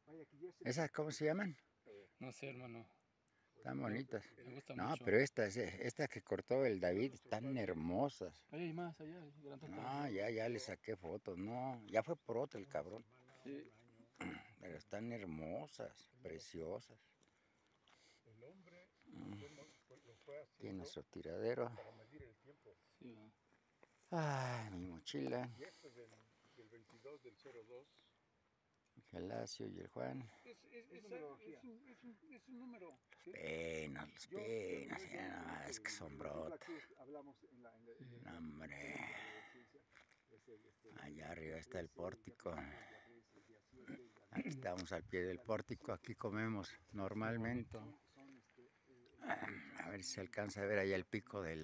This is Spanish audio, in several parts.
¿Esas cómo se llaman? No sé, hermano. Están bonitas. Me gusta No, mucho. pero estas que cortó el David están hermosas. Ahí hay más, allá. No, ya le saqué fotos. No, ya fue por otra el cabrón. Sí. Pero están hermosas, preciosas. Tiene nuestro tiradero. Sí, Ay, mi mochila. El Galacio y el Juan. Es un número. Los penos, ya no, es que son brotas. No, hombre. Allá arriba está el pórtico. Aquí estamos al pie del pórtico, aquí comemos normalmente. A ver si se alcanza a ver allá el pico de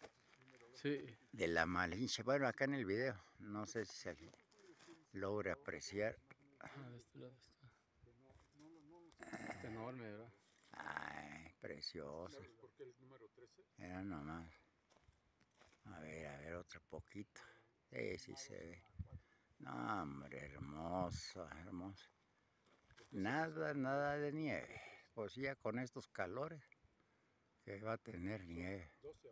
la Malinche. Bueno, acá en el video, no sé si se logra apreciar. De este lado está. Está enorme, ¿verdad? Ay, precioso. Era nomás. A ver, otro poquito. Sí se ve. No, hombre, hermoso, hermoso. Nada de nieve. Pues ya con estos calores que va a tener nieve.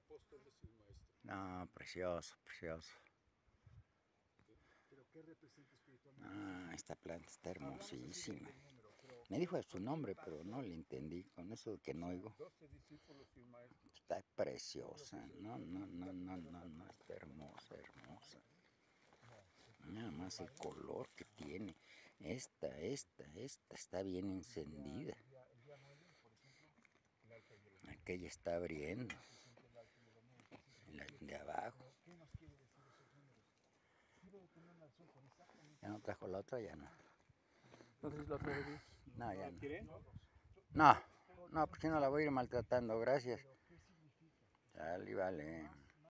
No, precioso. Ah, esta planta está hermosísima. Me dijo su nombre, pero no le entendí. Con eso que no oigo. Está preciosa. No, está hermosa. Nada más el color que tiene. Esta está bien encendida. Aquella está abriendo. La de abajo. ¿Ya no trajo la otra? Ya no. Entonces la otra vez. No, ya no. No, porque no la voy a ir maltratando, gracias. Vale.